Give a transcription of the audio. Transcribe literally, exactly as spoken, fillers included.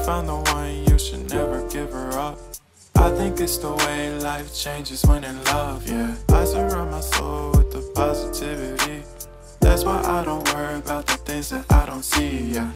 found the one, you should never give her up. I think it's the way life changes when in love, yeah. I surround my soul with the positivity. That's why I don't worry about the things that I don't see, yeah.